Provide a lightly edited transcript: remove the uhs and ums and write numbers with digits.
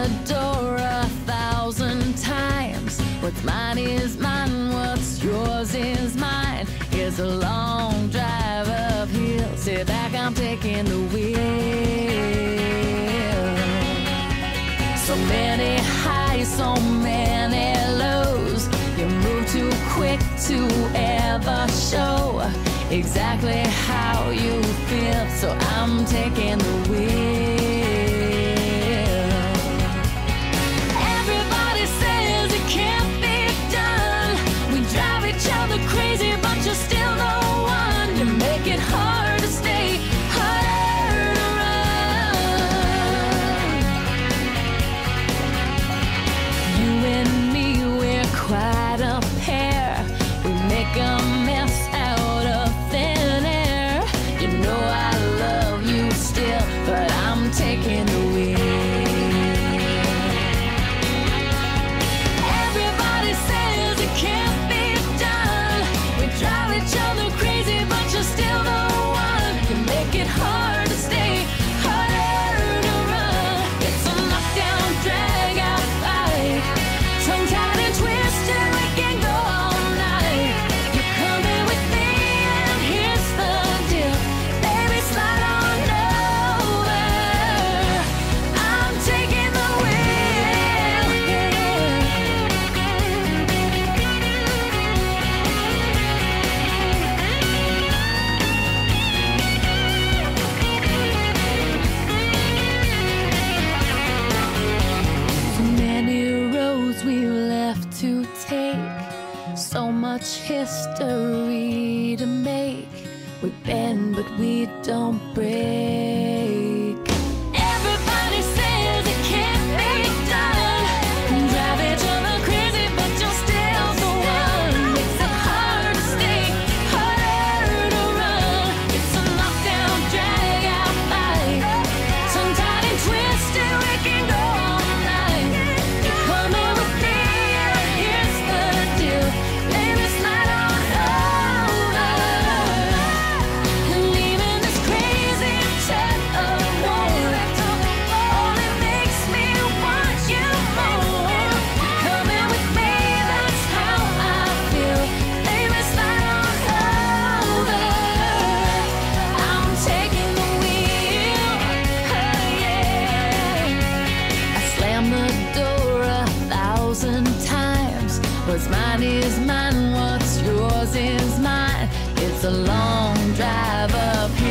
the door 1,000 times. What's mine is mine, what's yours is mine. It's a long drive uphill. Sit back, I'm taking the wheel. So many highs, so many lows. You move too quick to ever show exactly how you feel. So I'm taking the wheel. Everybody says it can't be done. We drive each other crazy, but you're still the one. You make it hard to stay, harder to run. You and me, we're quite a pair. We make a mess out of thin air. You know I love you still, but I'm taking the wheel. Everybody says it can't be done. We drive each other crazy, but you're still the one. You make it hard to stay, harder to run. It's a knockdown, drag out fight. Tongue-tied and twisted, we can go all night. You're coming with me, and here's the deal. Baby, slide on over. I'm taking the wheel. So many roads we left to take, so much history to make. We bend, but we don't break. Everybody says it can't be done. Drive each other crazy, but you're still the one. Makes it hard to stay, harder to run. It's a knockdown, drag out fight. Tongue-tied and twisted, we can go all night. You're coming with me, and here's the deal. Baby, slide on over. And leaving this crazy tug of war. Only makes me want you more. Coming with me, that's how I feel. Baby, slide on over. I'm taking the wheel. Oh, yeah. I slam the door 1,000 times. What's mine is mine, what's yours is mine. It's a long drive up